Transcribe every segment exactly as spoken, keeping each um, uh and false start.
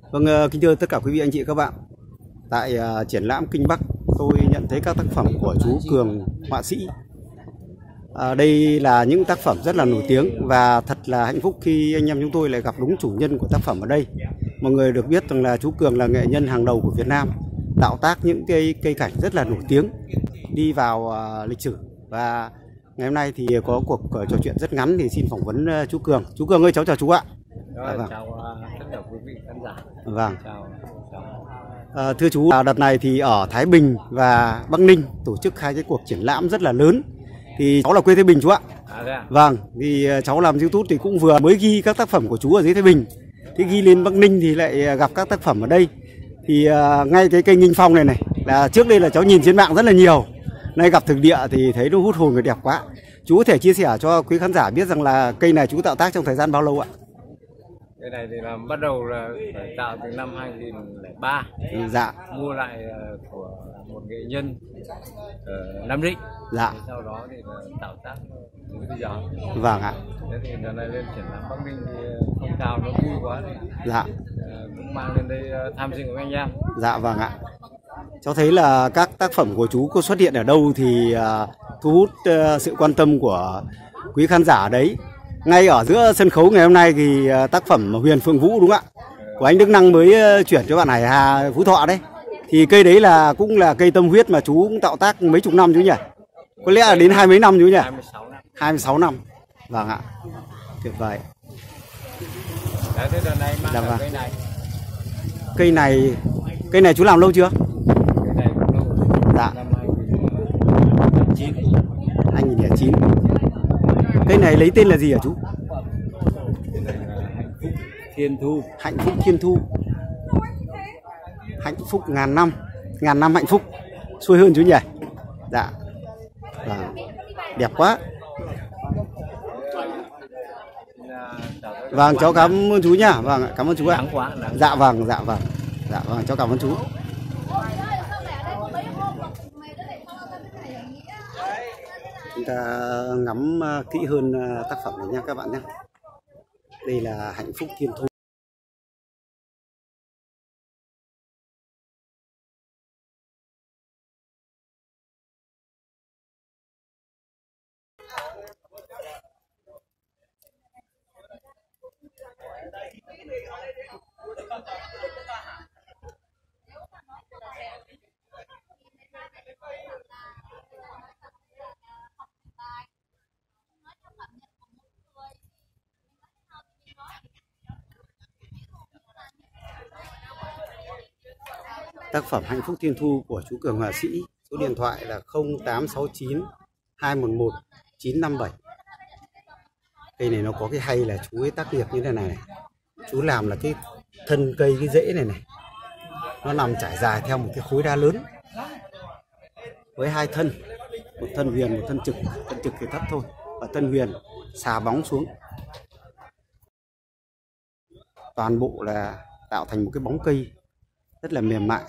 Vâng, kính thưa tất cả quý vị anh chị các bạn. Tại uh, triển lãm Kinh Bắc, tôi nhận thấy các tác phẩm của chú Cường, họa sĩ. À, đây là những tác phẩm rất là nổi tiếng và thật là hạnh phúc khi anh em chúng tôi lại gặp đúng chủ nhân của tác phẩm ở đây. Mọi người được biết rằng là chú Cường là nghệ nhân hàng đầu của Việt Nam, tạo tác những cây cây cảnh rất là nổi tiếng đi vào uh, lịch sử. Và ngày hôm nay thì có cuộc uh, trò chuyện rất ngắn thì xin phỏng vấn uh, chú Cường. Chú Cường ơi, cháu chào chú ạ. Rồi, à, vâng. Chào uh, tất cả quý vị khán giả. Vâng. Chào, chào. À, thưa chú, đợt này thì ở Thái Bình và Bắc Ninh tổ chức hai cái cuộc triển lãm rất là lớn. Thì cháu là quê Thái Bình chú ạ. À, à? Vâng, thì cháu làm YouTube thì cũng vừa mới ghi các tác phẩm của chú ở dưới Thái Bình. Thế ghi lên Bắc Ninh thì lại gặp các tác phẩm ở đây. Thì uh, ngay cái cây Nghinh Phong này này là trước đây là cháu nhìn trên mạng rất là nhiều. Nay gặp thực địa thì thấy nó hút hồn và đẹp quá. Chú có thể chia sẻ cho quý khán giả biết rằng là cây này chú tạo tác trong thời gian bao lâu ạ? Cái này thì là bắt đầu là phải tạo từ năm hai nghìn không trăm lẻ ba. Dạ. Mua lại uh, của một nghệ nhân ở uh, Nam Định. Dạ. Sau đó thì uh, tạo tác đến bây giờ. Vâng ạ. Thế thì lần này lên triển lãm Bắc Ninh thì phong trào nó vui quá thì dạ. Uh, cũng mang lên đây uh, tham dự của anh em. Dạ vâng ạ. Cháu thấy là các tác phẩm của chú có xuất hiện ở đâu thì uh, thu hút uh, sự quan tâm của quý khán giả đấy. Ngay ở giữa sân khấu ngày hôm nay thì uh, tác phẩm Huyền Phượng Vũ đúng không ạ? Của anh Đức Năng mới uh, chuyển cho bạn Hải Hà Phú Thọ đấy. Thì cây đấy là cũng là cây tâm huyết mà chú cũng tạo tác mấy chục năm chú nhỉ? Có lẽ là đến hai mấy năm chú nhỉ? hai mươi sáu năm. hai mươi sáu năm. Vâng ạ. Tuyệt vời. Đấy, thế lần này mang dạ vâng. cây này. Cây này cây này chú làm lâu chưa? Cây này cũng lâu. Dạ. Năm hai nghìn chín. hai nghìn không trăm lẻ chín. Cây này lấy tên là gì hả chú? Cây này là Hạnh Phúc Thiên Thu. Hạnh Phúc Thiên Thu. Hạnh phúc ngàn năm, ngàn năm hạnh phúc. Xuôi hơn chú nhỉ? Dạ. Vâng. Đẹp quá. Vâng, cháu cảm ơn chú nhá. Vâng, cảm ơn chú ạ. Dạ vâng, dạ vâng. Dạ vâng, cháu cảm ơn chú. Chúng ta ngắm kỹ hơn tác phẩm này nha các bạn nhé. Đây là Hạnh Phúc Thiên Thu. Tác phẩm Hạnh Phúc Thiên Thu của chú Cường họa sĩ. Số điện thoại là không tám sáu chín hai một một chín năm bảy. Cây này nó có cái hay là chú ấy tác nghiệp như thế này này. Chú làm là cái thân cây, cái rễ này này, nó nằm trải dài theo một cái khối đá lớn với hai thân, một thân huyền, một thân trực. Thân trực thì thấp thôi và thân huyền xà bóng xuống. Toàn bộ là tạo thành một cái bóng cây rất là mềm mại.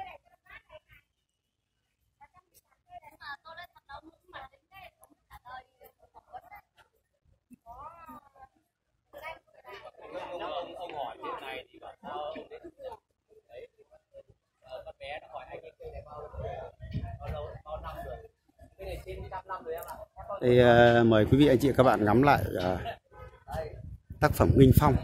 Đây, uh, mời quý vị anh chị các bạn ngắm lại uh, tác phẩm Nghinh Phong.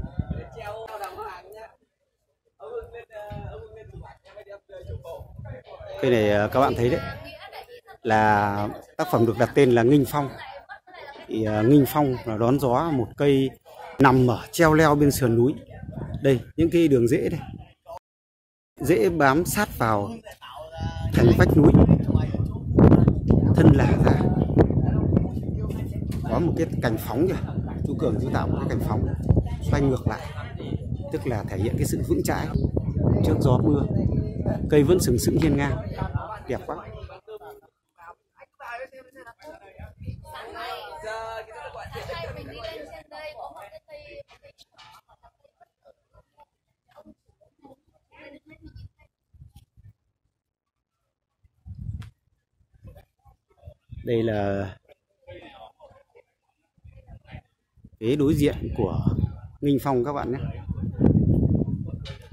Cây này uh, các bạn thấy đấy là tác phẩm được đặt tên là Nghinh Phong. Thì uh, Nghinh Phong là đón gió, một cây nằm ở treo leo bên sườn núi. Đây, những cái đường rễ đây, rễ bám sát vào thành vách núi, thân lả ra, có một cái cành phóng kìa. Chú Cường chú tạo một cái cành phóng xoay ngược lại, tức là thể hiện cái sự vững chãi trước gió mưa. Cây vẫn sừng sững hiên ngang, đẹp quá. Đây là phía đối diện của Nghinh Phong các bạn nhé.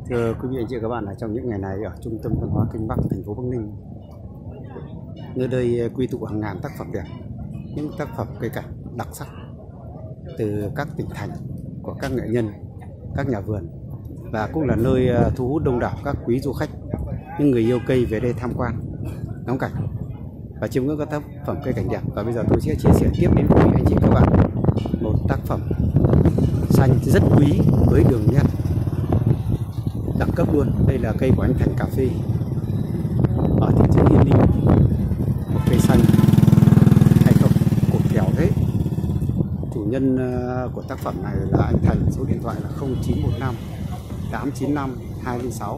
Thưa quý vị anh chị các bạn, là trong những ngày này ở trung tâm văn hóa Kinh Bắc, thành phố Bắc Ninh, nơi đây quy tụ hàng ngàn tác phẩm đẹp, những tác phẩm cây cảnh đặc sắc từ các tỉnh thành của các nghệ nhân, các nhà vườn, và cũng là nơi thu hút đông đảo các quý du khách, những người yêu cây về đây tham quan, ngắm cảnh và chiêm ngưỡng các tác phẩm cây cảnh đẹp. Và bây giờ tôi sẽ chia sẻ tiếp đến quý vị anh chị các bạn một tác phẩm xanh rất quý với đường nét đẳng cấp luôn. Đây là cây của anh Thành Cà Phê ở thị trấn Yên Ninh. Một cây xanh hay không, cột kèo thế. Chủ nhân của tác phẩm này là anh Thành, số điện thoại là không chín một năm tám chín năm hai không sáu.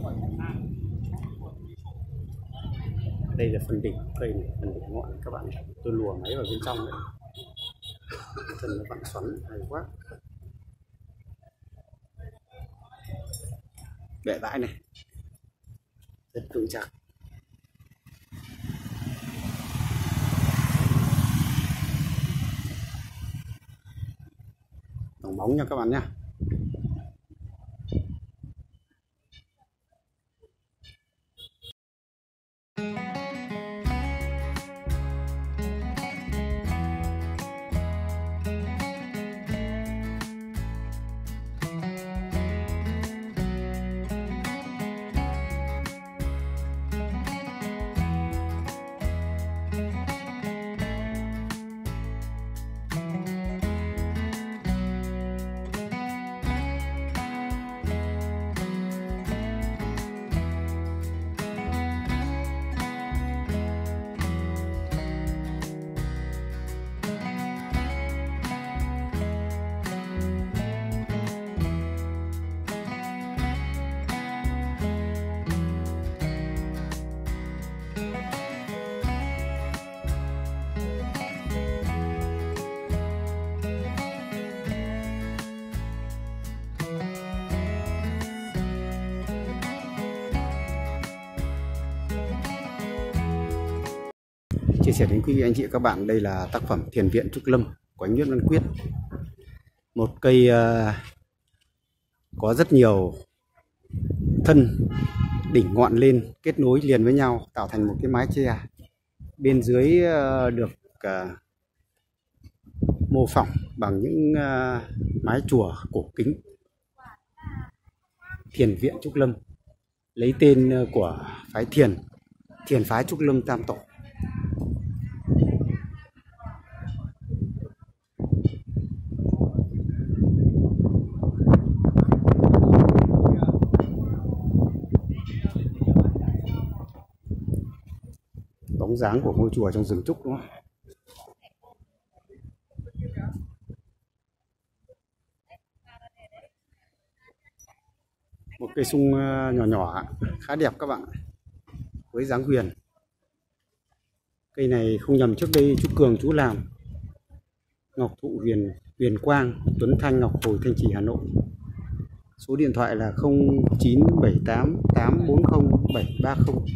Đây là phần đỉnh cây này, phần đỉnh ngọn các bạn. Tôi lùa máy vào bên trong đấy, thân nó vặn xoắn hay quá. Bệ bãi này rất vững chắc. Đồng bóng nha các bạn nhé. Chia sẻ đến quý vị anh chị các bạn, đây là tác phẩm Thiền Viện Trúc Lâm của anh Nguyễn Văn Quyết. Một cây uh, có rất nhiều thân, đỉnh ngọn lên kết nối liền với nhau tạo thành một cái mái che. Bên dưới uh, được uh, mô phỏng bằng những uh, mái chùa cổ kính. Thiền Viện Trúc Lâm lấy tên của phái Thiền, Thiền phái Trúc Lâm Tam Tổ. Bóng dáng của ngôi chùa trong rừng trúc đúng không? Một cây sung nhỏ nhỏ khá đẹp các bạn, với dáng huyền. Cây này không nhầm trước đây chú Cường chú làm. Ngọc thụ huyền, huyền quang, Tuấn Thanh, Ngọc Hồi, Thanh Trì, Hà Nội. Số điện thoại là không chín bảy tám tám bốn không bảy ba không.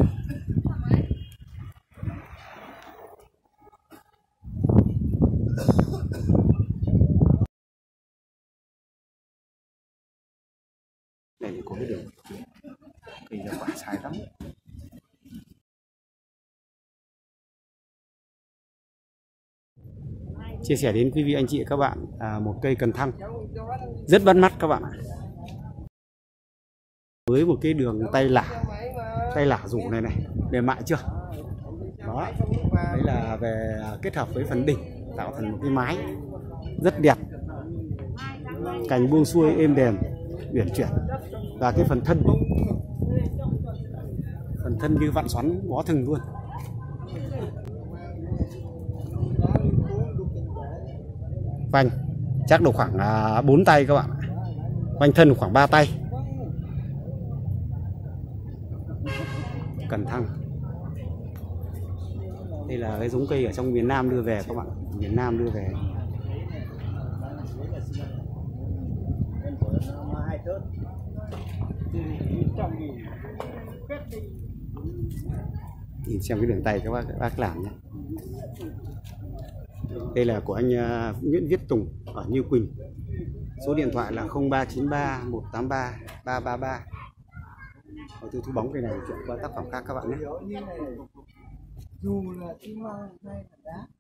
Này thì có cái đường cây ra quả sai lắm. Chia sẻ đến quý vị anh chị các bạn à, một cây cần thăng rất bắt mắt các bạn ạ. Với một cái đường tay lả, tay lả rủ này này, mềm mại chưa? Đó, đấy là về kết hợp với phần đỉnh tạo thành một cái mái rất đẹp. Cành buông xuôi êm đềm, uyển chuyển. Và cái phần thân, phần thân như vặn xoắn bó thừng luôn. Vành chắc độ khoảng bốn tay các bạn, vành thân khoảng ba tay. Cần thăng. Đây là cái giống cây ở trong miền Nam đưa về các bạn, miền Nam đưa về. Nhìn xem cái đường tay các bác, các bác làm nhé. Đây là của anh uh, Nguyễn Viết Tùng ở Như Quỳnh. Số điện thoại là không ba chín ba một tám ba ba ba ba. Tôi thu bóng cây này chuyển qua tác phẩm khác các bạn nhé. Dù là chim hoa hay là đá